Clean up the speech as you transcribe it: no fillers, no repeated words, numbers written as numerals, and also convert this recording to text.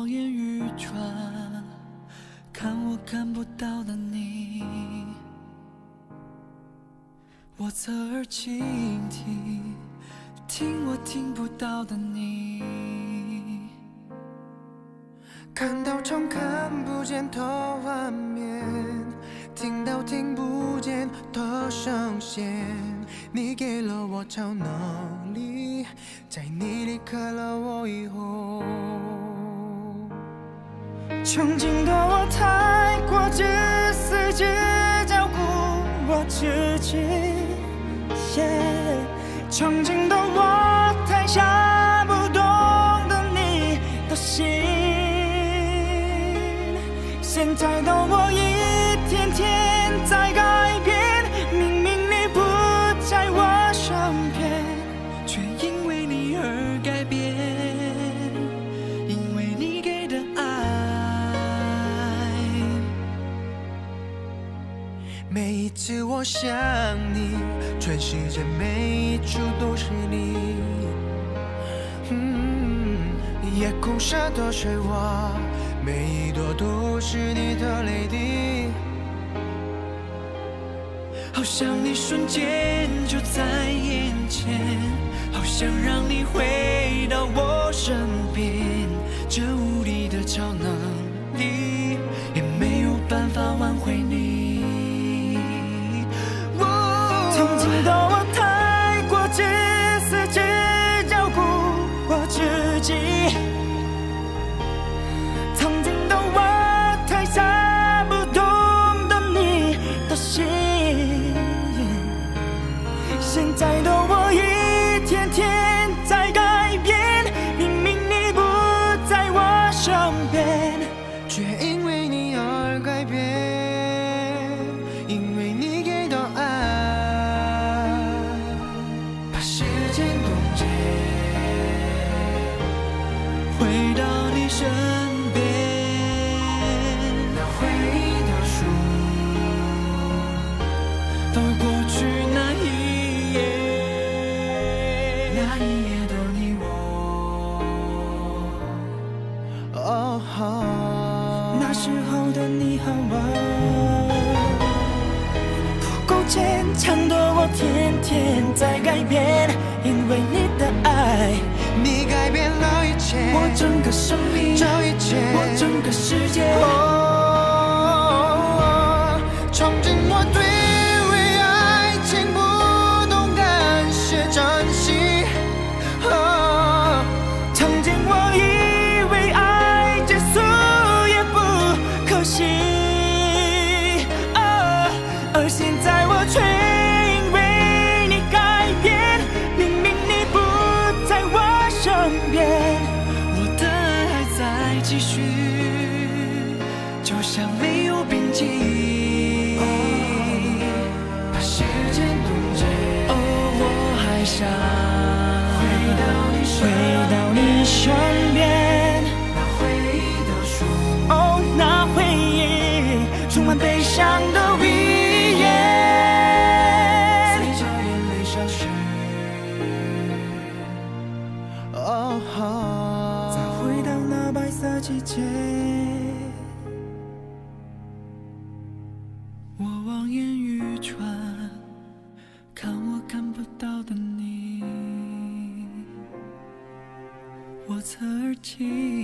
望眼欲穿，看我看不到的你。我侧耳倾听，听我听不到的你。 看到常看不见的画面，听到听不见的声线。你给了我超能力，在你离开了我以后，曾经的我太过自私，只照顾我自己。曾经的我太傻，不懂得你的心。现在的我一天天在改变，明明你不在我身边， 却因为你而改变，因为你给的爱。 每一次我想你，全世界每一处都是你。夜空下的水花，每一朵都是你的泪滴。 好想你瞬间就在眼前，好想让你回到我身边。这无力的超能力，也没有办法挽回你。 曾经的我太过自私，只照顾我自己。曾经的我太傻，不懂得你的心。现在的我一天天在改变，明明你不在我身边，却因为你而改变，因为你给的爱，把时间冻结， 回到你身边， 那回忆的书， 翻过去那一页， 那一夜的你我。那时候的你和我，不够坚强的我，天天在改变，因为你的爱，你改变了一切， 我整个生命， 这一切， 我整个世界。 曾经我对为爱情不懂感谢珍惜，曾经我以为爱结束也不可惜，而现在我却因为你改变，明明你不在我身边， 我的爱还在继续，就像没有边际。 把时间冻结， 哦，我还想回到你身边，那回忆的书，哦，那回忆充满悲伤的语言，随着眼泪消失，再回到那白色季节。 我望眼欲穿，看我看不到的你。我侧耳倾